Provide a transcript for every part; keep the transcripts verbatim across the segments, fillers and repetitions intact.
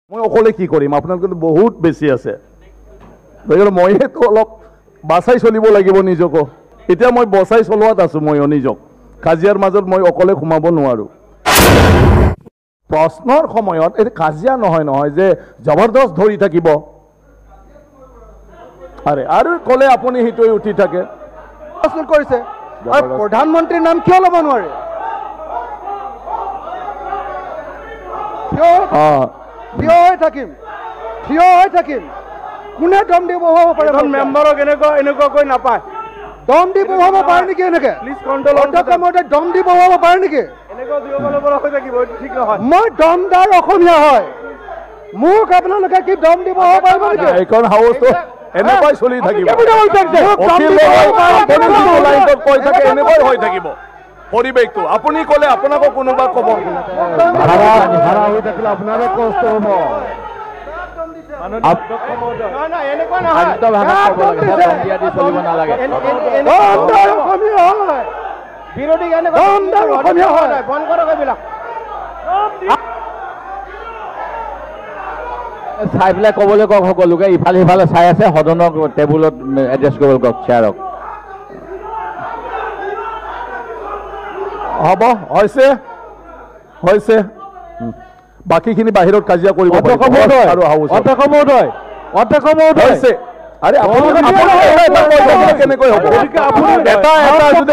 মই অকলে কি কৰিম আপোনালোকে বহুত বেছি আছে গতিকে মইতো অলপ বাছাই চলিব লাগিব নিজকো এতিয়া মই বচাই চলোৱাত আছো মই নিজক কাজিয়াৰ মাজত মই অকলে ঘুমাব নোৱাৰো প্ৰশ্নৰ সময়ত এই কাজিয়া নহয় নহয় যে জবৰদস্ত ধৰি থাকিব আৰে আৰু কলে আপুনি হিতৈ উঠি থাকে প্ৰশ্ন কৰিছে আৰু প্ৰধানমন্ত্ৰীৰ নাম কিয় ল'ব নোৱাৰে কিয় থিয় হৈ থাকিম থিয় হৈ থাকিম কোনে দম দি বহুৱাব পাৰে মেম্বাৰক এনেকুৱা এনেকুৱাকৈ নাপায় দম দি বহুৱাব পাৰে নেকি এনেকে প্লিজ কণ্ট্ৰল অধ্যক্ষ মহোদয় দম দি বহুৱাব পাৰে নেকি এনেকুৱা দিবলৈ পৰা হৈ থাকিব ঠিক নহয় মই দমদাৰ অসমীয়া হয় মোক আপোনালোকে কি দম দি বহুৱাব পাৰিব নেকি এইখন হাউচটো এনেকৈ চলি থাকিব কৈ থাকে এনেকৈ হৈ থাকিব পৰিৱেশটো আপুনি ক'লে আপোনাকো কোনোবা ক'ব আপোনাৰে কষ্ট হ'ব চাই পেলাই ক'বলৈ কওক সকলোকে ইফালে সিফালে চাই আছে সদনক টেবুলত এড্ৰেছ কৰিবলৈ কওক চেয়াৰক হ'ব হৈছে হৈছে বাকীখিনি বাহিৰত কাজিয়া কৰিব অধ্যক্ষ মহোদয় অধ্যক্ষ মহোদয় অধ্যক্ষ মহোদয় হৈছে আৰে আপোনালোকে কেনেকৈ হ'ব এটা এটা যদি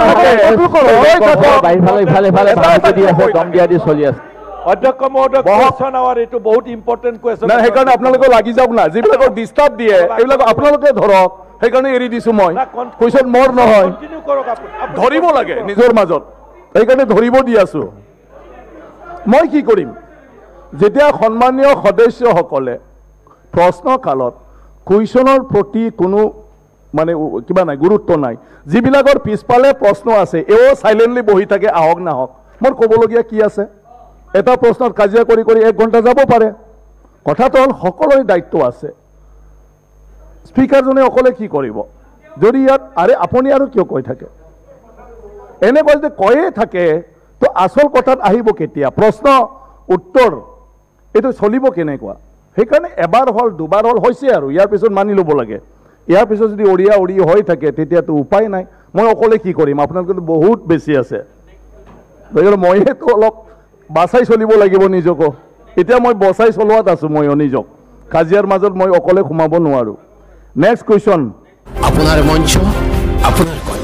ইফালে ইফালে ইফালে দি আছে দম দিয়া দি চলি আছে অধ্যক্ষ মহোদয় কোৱেশ্যন আৱাৰ এইটো বহুত ইম্পৰ্টেণ্ট কোৱেশ্যন নাই সেইকাৰণে আপোনালোকে লাগি যাওক না যিবিলাকৰ ডিষ্টাৰ্ব দিয়ে এইবিলাক আপোনালোকে ধৰক সেইকাৰণে এৰি দিছো মই কুৱেশ্যন মোৰ নহয় ধৰিব লাগে নিজৰ মাজত সেইকাৰণে ধৰিব দি আছো মই কি কৰিম যেতিয়া সন্মানীয় সদস্যসকলে প্ৰশ্ন কালত কুৱেশ্যনৰ প্ৰতি কোনো মানে কিবা নাই গুৰুত্ব নাই যিবিলাকৰ পিছফালে প্ৰশ্ন আছে এও চাইলেণ্টলি বহি থাকে আহক নাহক মোৰ ক'বলগীয়া কি আছে এটা প্ৰশ্নত কাজিয়া কৰি কৰি এক ঘণ্টা যাব পাৰে কথাটো হ'ল সকলোৰে দায়িত্ব আছে স্পীকাৰজনে অকলে কি কৰিব যদি ইয়াত আৰে আপুনি আৰু কিয় কৈ থাকে এনেকৈ যদি কৈয়ে থাকে তো আচল কথাত আহিব কেতিয়া প্ৰশ্ন উত্তৰ এইটো চলিব কেনেকুৱা সেইকাৰণে এবাৰ হ'ল দুবাৰ হ'ল হৈছে আৰু ইয়াৰ পিছত মানি ল'ব লাগে ইয়াৰ পিছত যদি অৰিয়া অৰি হৈ থাকে তেতিয়াতো উপায় নাই মই অকলে কি কৰিম আপোনালোকেতো বহুত বেছি আছে গতিকে মইতো অলপ বাছাই চলিব লাগিব নিজকো এতিয়া মই বচাই চলোৱাত আছো মই নিজক কাজিয়াৰ মাজত মই অকলে ঘুমাব নোৱাৰো নেক্সট কুৱেশ্যন আপোনাৰ মঞ্চ আপোনাৰ